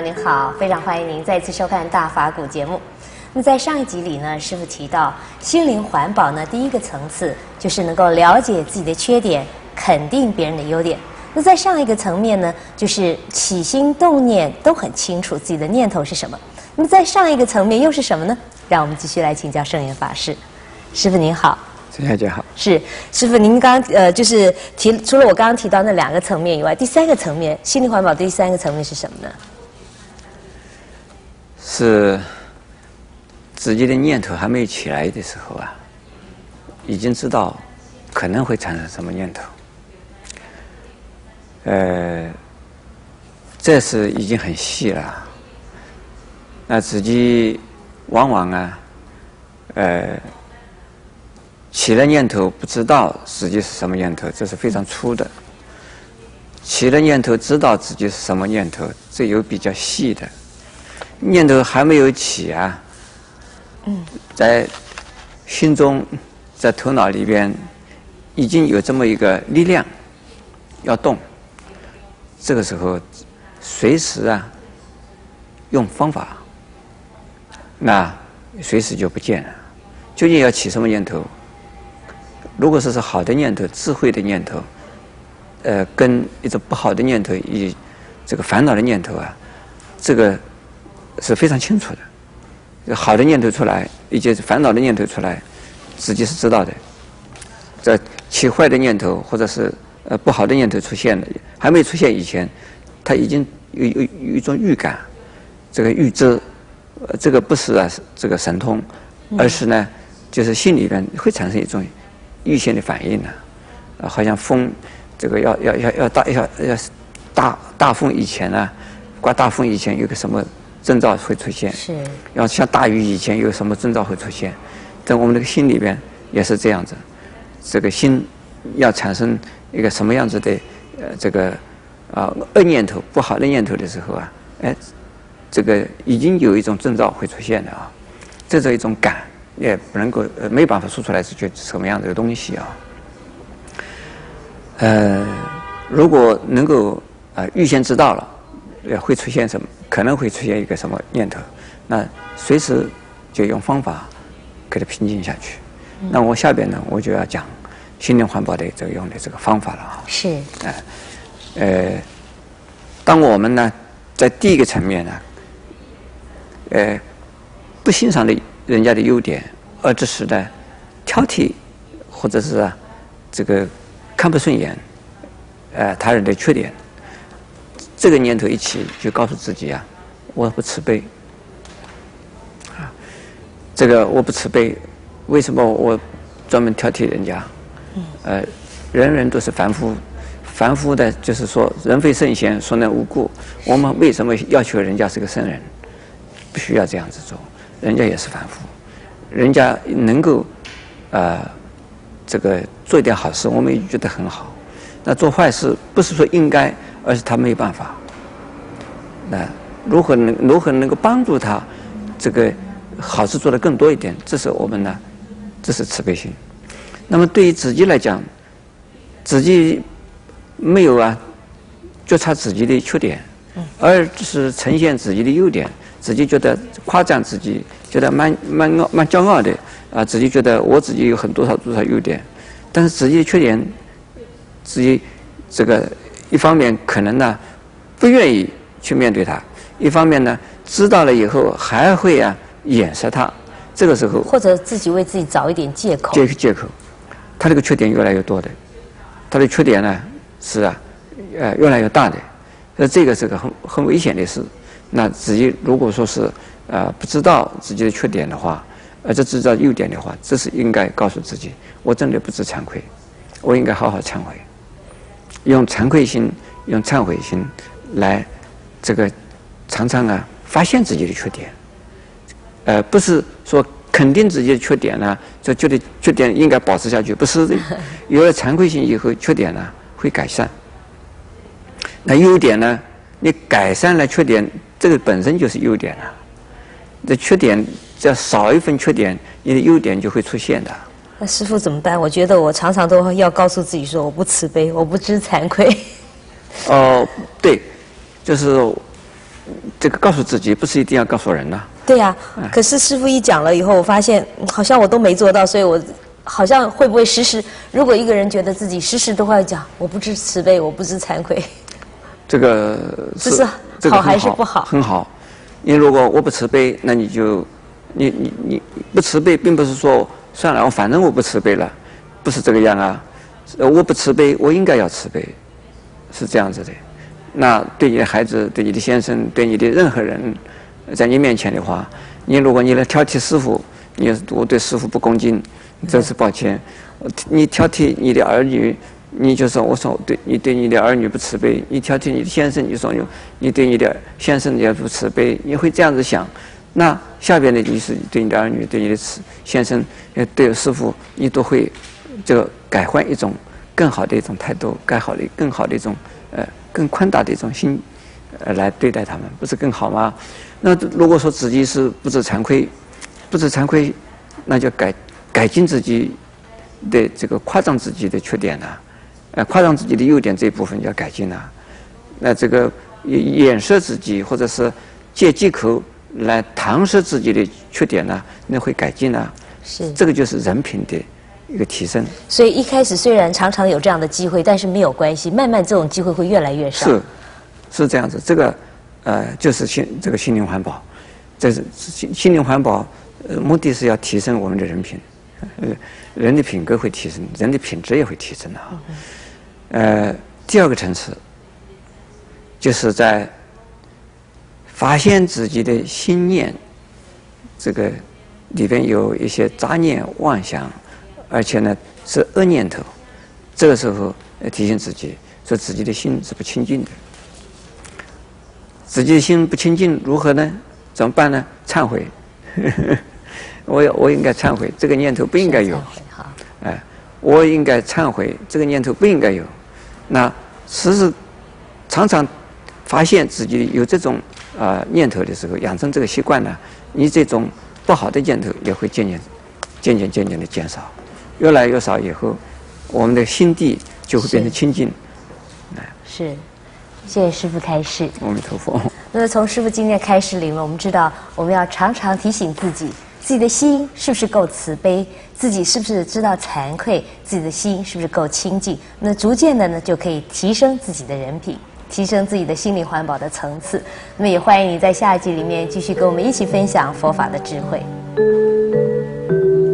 您好，非常欢迎您再次收看大法古节目。那在上一集里呢，师父提到心灵环保呢，第一个层次就是能够了解自己的缺点，肯定别人的优点。那在上一个层面呢，就是起心动念都很清楚自己的念头是什么。那么在上一个层面又是什么呢？让我们继续来请教Sheng-Yen法师。师父您好。 陈小姐好。 是师父，您刚就是除了我刚刚提到那2个层面以外，第3个层面，心灵环保第3个层面是什么呢？ 是自己的念头还没有起来的时候啊，已经知道可能会产生什么念头。这是已经很细了。那自己往往啊，起了念头不知道自己是什么念头，这是非常粗的。起了念头知道自己是什么念头，这有比较细的。念头还没有起啊，在心中，在头脑里边已经有这么一个力量要动，这个时候随时啊用方法，那随时就不见了。究竟要起什么念头？如果说是好的念头、智慧的念头，跟一种不好的念头以这个烦恼的念头啊，这个是非常清楚的。好的念头出来，以及烦恼的念头出来，自己是知道的。在起坏的念头或者是不好的念头出现了，还没出现以前，他已经有一种预感，这个预知，这个不是啊这个神通，而是呢，就是心里边会产生一种预先的反应呢，好像风，这个要大风以前呢，刮大风以前有个什么征兆会出现， 是， 要下大雨以前有什么征兆会出现，在我们这个心里边也是这样子，这个心要产生一个什么样子的这个恶念头、不好的念头的时候啊，这个已经有一种征兆会出现的啊，这是一种感。也不能够没办法说出来是什么样的东西啊。如果能够预先知道了，会出现什么，可能会出现一个什么念头，那随时就用方法给它平静下去。那我下边呢，我就要讲心灵环保的这个用的这个方法了啊。 是。 当我们呢在第一个层面呢，不欣赏的人家的优点，而只是呢挑剔，或者是这个看不顺眼，他人的缺点，这个念头一起就告诉自己啊，我不慈悲啊，这个我不慈悲，为什么我专门挑剔人家？人人都是凡夫，凡夫的就是说人非圣贤，孰能无过？我们为什么要求人家是个圣人？不需要这样子做。人家也是凡夫，人家能够这个做一点好事，我们也觉得很好。那做坏事不是说应该，而是他没有办法。那如何能够帮助他这个好事做得更多一点？这是我们呢，这是慈悲心。那么对于自己来讲，自己没有觉察自己的缺点，而是呈现自己的优点。自己觉得夸奖自己，觉得蛮骄傲的自己觉得我自己有多少优点，但是自己的缺点，自己这个一方面可能呢不愿意去面对它，一方面呢知道了以后还会掩饰它，这个时候或者自己为自己找一点借口。 借口，他这个缺点越来越多的，他的缺点呢是越来越大的，所以这个是个很危险的事。那自己如果说是不知道自己的缺点的话，只知道优点的话，这是应该告诉自己，我真的不知惭愧，我应该好好忏悔，用惭愧心、用忏悔心来这个常常发现自己的缺点，不是说肯定自己的缺点呢，就觉得缺点应该保持下去，不是的。有了惭愧心以后，缺点呢会改善。那优点呢，你改善了缺点，这个本身就是优点了。这缺点只要少一份缺点，你的优点就会出现的。 那师父怎么办？我觉得我常常都要告诉自己说，我不慈悲，我不知惭愧。 对，就是这个告诉自己，不是一定要告诉人呐。 对呀、可是师父一讲了以后，我发现好像我都没做到，所以我好像会不会时时，如果一个人觉得自己时时都会讲我不知慈悲，我不知惭愧， 这个这是好还是不好？ 很好。你如果我不慈悲，那你就你不慈悲，并不是说算了，反正我不慈悲了，不是这个样啊。我不慈悲，我应该要慈悲，是这样子的。那对你的孩子、对你的先生、对你的任何人，在你面前的话，如果你来挑剔师父，我对师父不恭敬，这是抱歉。你挑剔你的儿女，你就说我说你对你的儿女不慈悲；你挑剔你的先生，你说你对你的先生也不慈悲，你会这样子想。那下边的你是对你的儿女、对你的先生、对师父，你都会就改换一种更好的一种态度，更好的一种更宽大的一种心来对待他们，不是更好吗？那如果说自己是不知惭愧，那就改进自己的这个夸张自己的缺点呢，夸张自己的优点这一部分要改进了。那这个掩饰自己或者是借借口来搪塞自己的缺点呢，那会改进啊。 是这个就是人品的一个提升。 所以一开始虽然常常有这样的机会，但是没有关系，慢慢这种机会会越来越少。 是这样子。这个就是这个心灵环保，这是心灵环保，目的是要提升我们的人品，人的品格会提升，人的品质也会提升的第二个层次，就是在发现自己的心念，这个里边有一些杂念妄想，而且呢是恶念头，这个时候提醒自己说自己的心是不清净的。自己的心不清净如何呢？怎么办呢？忏悔我应该忏悔，这个念头不应该有。我应该忏悔，这个念头不应该有。那常常发现自己有这种念头的时候，养成这个习惯呢，你这种不好的念头也会渐渐的减少，越来越少以后，我们的心地就会变成清净。 是，谢谢师父开示。 阿弥陀佛。 那么从师父今天的开示里面，我们知道我们要常常提醒自己的心是不是够慈悲，自己是不是知道惭愧，自己的心是不是够清净。那逐渐的呢，就可以提升自己的人品，提升自己的心灵环保的层次。那么也欢迎你在下一集里面继续跟我们一起分享佛法的智慧。